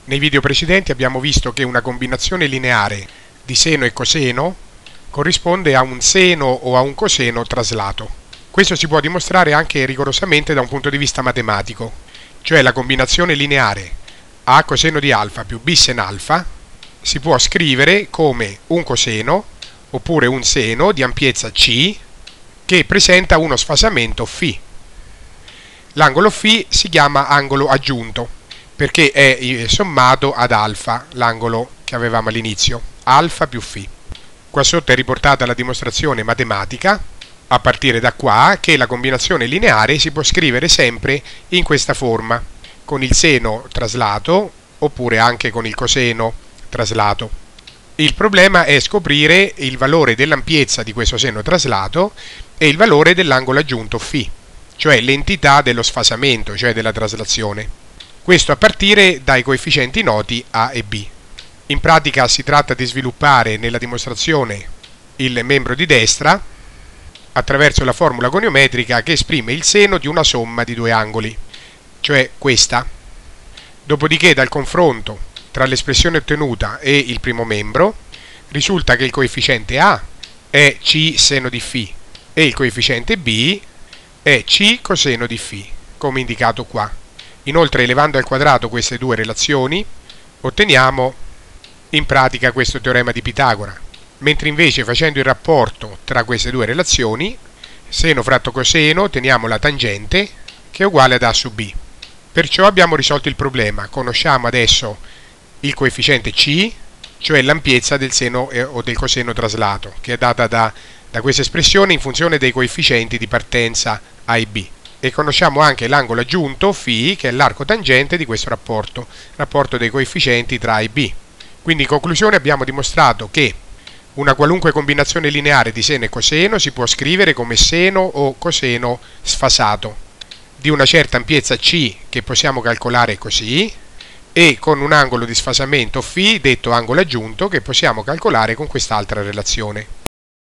Nei video precedenti abbiamo visto che una combinazione lineare di seno e coseno corrisponde a un seno o a un coseno traslato. Questo si può dimostrare anche rigorosamente da un punto di vista matematico, cioè la combinazione lineare a coseno di alfa più b sen alfa si può scrivere come un coseno oppure un seno di ampiezza c che presenta uno sfasamento φ. L'angolo φ si chiama angolo aggiunto perché è sommato ad alfa, l'angolo che avevamo all'inizio, alfa più φ. Qua sotto è riportata la dimostrazione matematica, a partire da qua, che la combinazione lineare si può scrivere sempre in questa forma, con il seno traslato oppure anche con il coseno traslato. Il problema è scoprire il valore dell'ampiezza di questo seno traslato e il valore dell'angolo aggiunto φ, cioè l'entità dello sfasamento, cioè della traslazione. Questo a partire dai coefficienti noti a e b. In pratica si tratta di sviluppare nella dimostrazione il membro di destra attraverso la formula goniometrica che esprime il seno di una somma di due angoli, cioè questa. Dopodiché dal confronto tra l'espressione ottenuta e il primo membro risulta che il coefficiente a è c seno di φ e il coefficiente b è c coseno di φ, come indicato qua. Inoltre, elevando al quadrato queste due relazioni, otteniamo in pratica questo teorema di Pitagora, mentre invece facendo il rapporto tra queste due relazioni, seno fratto coseno, otteniamo la tangente che è uguale ad a su b. Perciò abbiamo risolto il problema, conosciamo adesso il coefficiente c, cioè l'ampiezza del seno o del coseno traslato, che è data da questa espressione in funzione dei coefficienti di partenza a e b. E conosciamo anche l'angolo aggiunto φ, che è l'arco tangente di questo rapporto dei coefficienti tra a e b. Quindi in conclusione abbiamo dimostrato che una qualunque combinazione lineare di seno e coseno si può scrivere come seno o coseno sfasato di una certa ampiezza c che possiamo calcolare così e con un angolo di sfasamento φ detto angolo aggiunto che possiamo calcolare con quest'altra relazione.